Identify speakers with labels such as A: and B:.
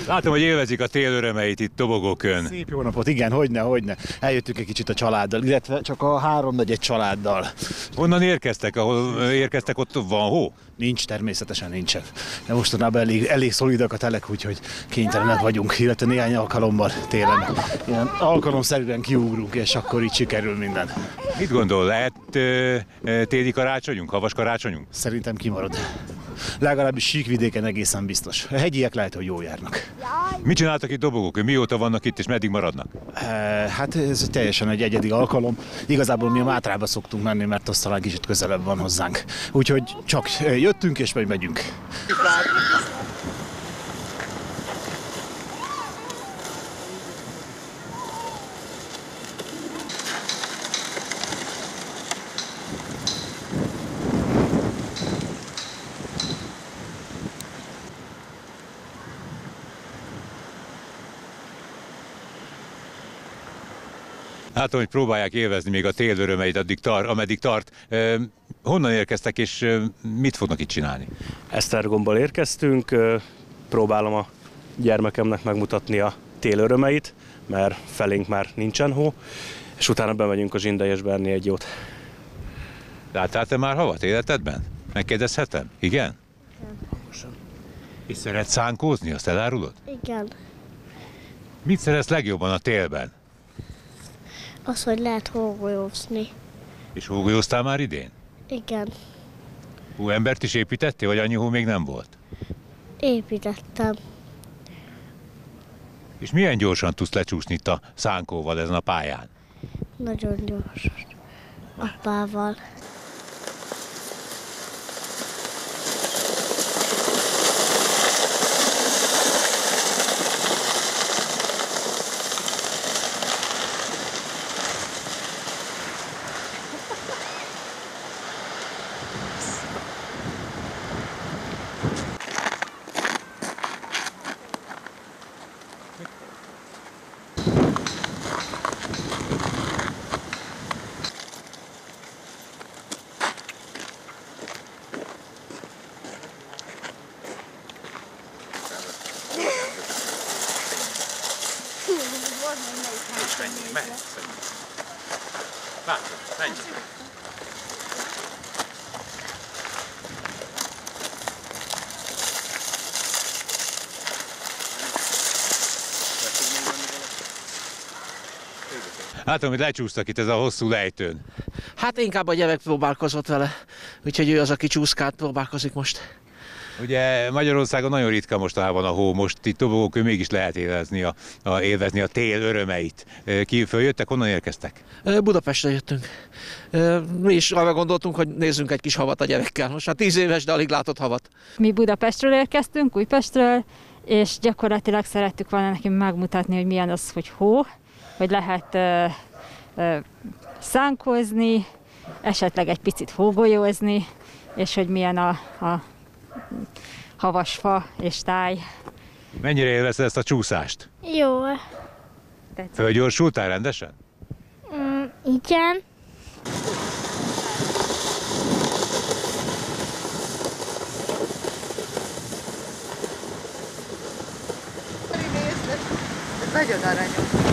A: Látom, hogy élvezik a tél örömeit itt Dobogókön.
B: Szép jó napot, igen, hogyne. Eljöttünk egy kicsit a családdal, illetve csak a háromnegyed családdal.
A: Honnan érkeztek? Ahol érkeztek, ott van hó?
B: Nincs, természetesen nincsen. De mostanában elég szolidak a telek, úgyhogy kénytelenek vagyunk, illetve néhány alkalommal télen. Ilyen alkalomszerűen kiugrunk, és akkor így sikerül minden.
A: Mit gondol, lehet téli karácsonyunk, havas karácsonyunk?
B: Szerintem kimarad. Legalábbis síkvidéken egészen biztos. A hegyiek lehet, hogy jól járnak.
A: Mit csináltak itt Dobogókön? Mióta vannak itt, és meddig maradnak?
B: Hát ez teljesen egy egyedi alkalom. Igazából mi a Mátrába szoktunk menni, mert az talán kicsit közelebb van hozzánk. Úgyhogy csak jöttünk, és majd megyünk.
A: Látom, hogy próbálják élvezni még a tél örömeit ameddig tart. Honnan érkeztek, és mit fognak itt csinálni?
C: Esztergomból érkeztünk, próbálom a gyermekemnek megmutatni a tél örömeit, mert felénk már nincsen hó, és utána bemegyünk a Zsindelyesbe enni egy jót.
A: Láttál te már havat életedben? Megkérdezhetem? Igen?
D: Igen.
A: És szeretsz szánkózni, azt elárulod?
D: Igen.
A: Mit szeretsz legjobban a télben?
D: Az, hogy lehet hógolyózni.
A: És hógolyóztál már idén?
D: Igen.
A: Embert is építettél, vagy annyi hó még nem volt?
D: Építettem.
A: És milyen gyorsan tudsz lecsúszni itt a szánkóval ezen a pályán?
D: Nagyon gyors. Apával.
A: Látom, hogy lecsúsztak itt ez a hosszú lejtőn.
E: Hát inkább a gyerek próbálkozott vele, úgyhogy ő az, aki csúszkált, próbálkozik most.
A: Ugye Magyarországon nagyon ritka mostanában a hó, most itt Dobogókön mégis lehet élvezni a tél örömeit. Ki följöttek, honnan érkeztek?
E: Budapestre jöttünk. Mi is arra gondoltunk, hogy nézzünk egy kis havat a gyerekkel. Most már 10 éves, de alig látott havat.
F: Mi Budapestről érkeztünk, Újpestről, és gyakorlatilag szerettük volna neki megmutatni, hogy milyen az, hogy hó, hogy lehet szánkózni, esetleg egy picit hógolyózni, és hogy milyen a havasfa és táj.
A: Mennyire élvezted ezt a csúszást?
D: Jó.
A: Fölgyorsultál rendesen?
D: Igen.
G: Nagyon aranyos.